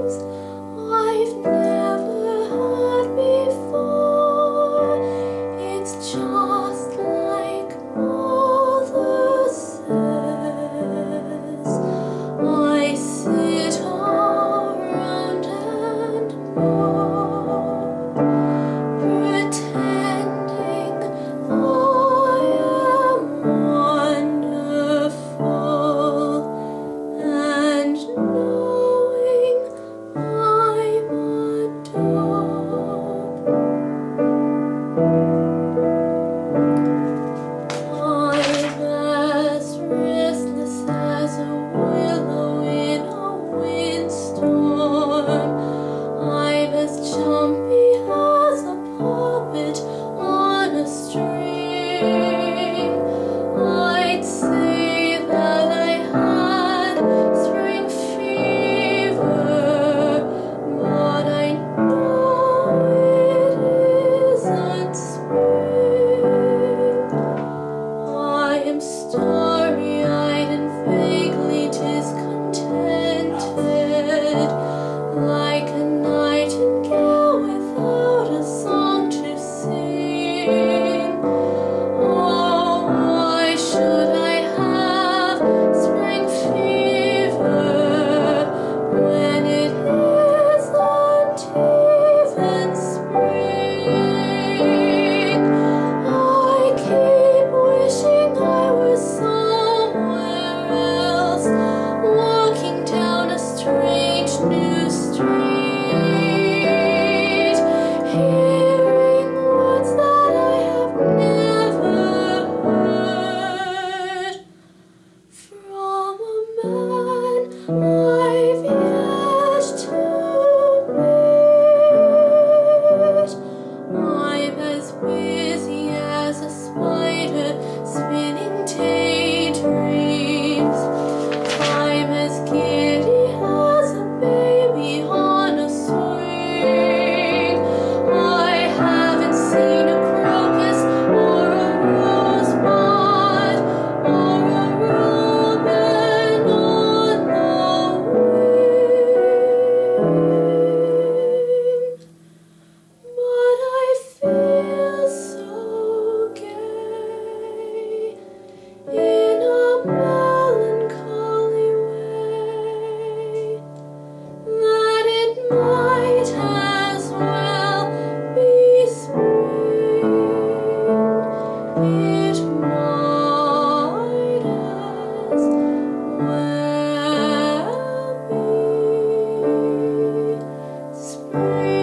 I've never heard before. It's just like others says. I sit around and mope, pretending I am wonderful, and knowing I'm a dope. I'm as restless as a willow in a windstorm. I'm as jumpy as a puppet on a string. I'd say that I had spring fever, but I know it isn't spring. I am starry-eyed and vaguely discontented, like a nightingale without a song to sing. Oh, why should I have spring fever when it isn't even spring? I keep wishing I was somewhere else, walking down a strange new street, hearing words that I have never heard from a man I've yet to meet. I'm as busy as a spider spinning daydreams. I'm as giddy as a baby on a swing. I haven't seen a crocus or a rosebud or a robin on the wing, but I feel so gay in a melancholy way that it might as well be spring. It might as well be spring.